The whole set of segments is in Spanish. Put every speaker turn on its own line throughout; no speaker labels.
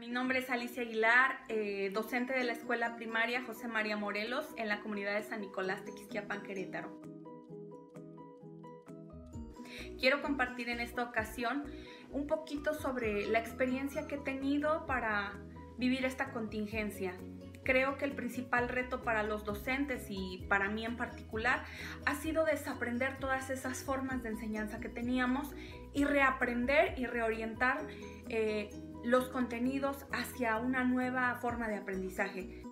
Mi nombre es Alicia Aguilar, docente de la Escuela Primaria José María Morelos en la comunidad de San Nicolás Tequisquiapan, Querétaro. Quiero compartir en esta ocasión un poquito sobre la experiencia que he tenido para vivir esta contingencia. Creo que el principal reto para los docentes y para mí en particular ha sido desaprender todas esas formas de enseñanza que teníamos y reaprender y reorientar los contenidos hacia una nueva forma de aprendizaje.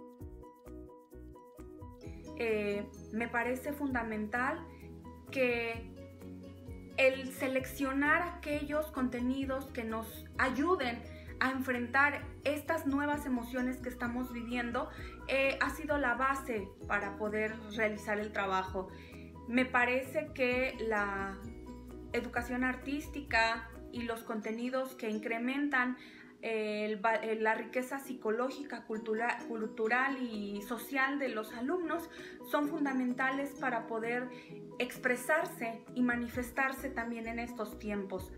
Me parece fundamental que el seleccionar aquellos contenidos que nos ayuden a enfrentar estas nuevas emociones que estamos viviendo ha sido la base para poder realizar el trabajo. Me parece que la educación artística y los contenidos que incrementan la riqueza psicológica, cultural y social de los alumnos son fundamentales para poder expresarse y manifestarse también en estos tiempos.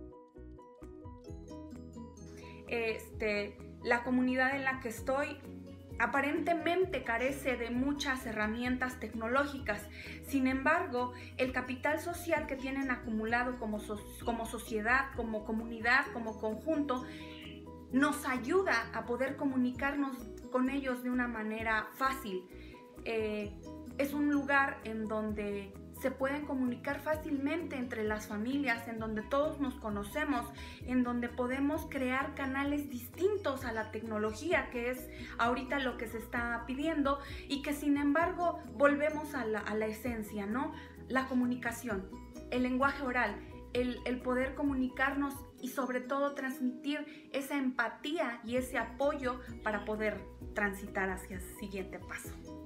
La comunidad en la que estoy aparentemente carece de muchas herramientas tecnológicas. Sin embargo, el capital social que tienen acumulado como sociedad, como comunidad, como conjunto, nos ayuda a poder comunicarnos con ellos de una manera fácil. Es un lugar en donde se pueden comunicar fácilmente entre las familias, en donde todos nos conocemos, en donde podemos crear canales distintos a la tecnología, que es ahorita lo que se está pidiendo, y que sin embargo volvemos a la esencia, ¿no? La comunicación, el lenguaje oral, el poder comunicarnos y sobre todo transmitir esa empatía y ese apoyo para poder transitar hacia el siguiente paso.